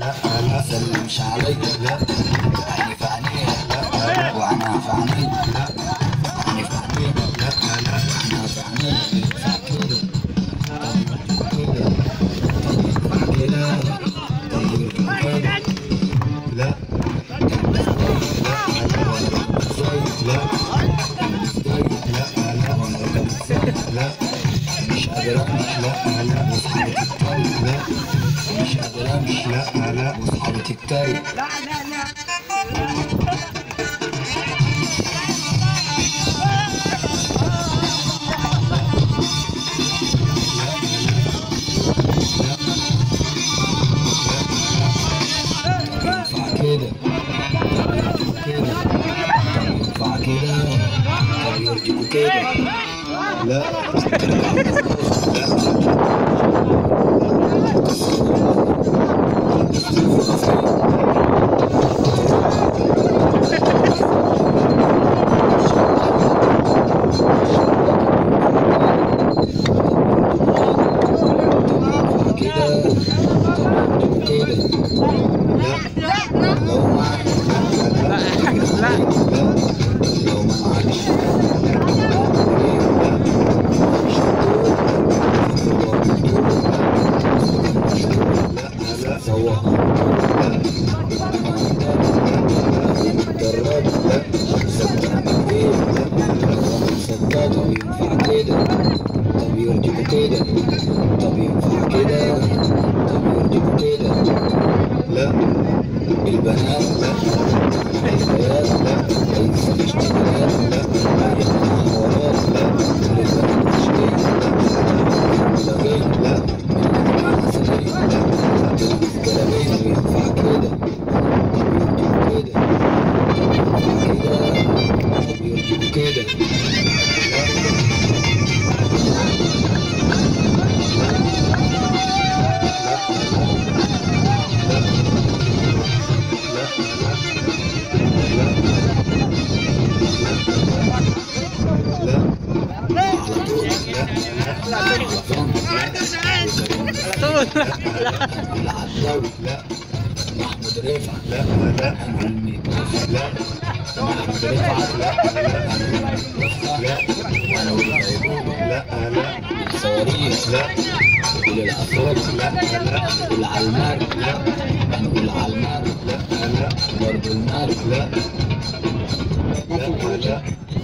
لا ما سلمش علي لا عيني في عينيه لا وعينها في عيني لا عيني في عينيه لا وعينها في عيني ينفع كده كده طيب كده لا لا مش قادر امشي لا واصحابي تتريق لا مش قادر امشي لا واصحابي تتريق ينفع كده ينفع كده طب يرجيكوا كده لا طب يرجيكوا كده طب ينفع كده طب يرجيكوا كده لا البنات لا الحياة لا ليس الاشتغالات لا أي محاورات لا للبنات تشكيل لا لغي لا عسلية لا تلبس جلابية وينفع كده طب يرجيكوا كده طب يرجيكوا كده لا محمود رفعت لا علمي لا محمود رفعت لا الصواريخ لا الأفراد لا العلمار لا هنقول علمار لا برضه النار لا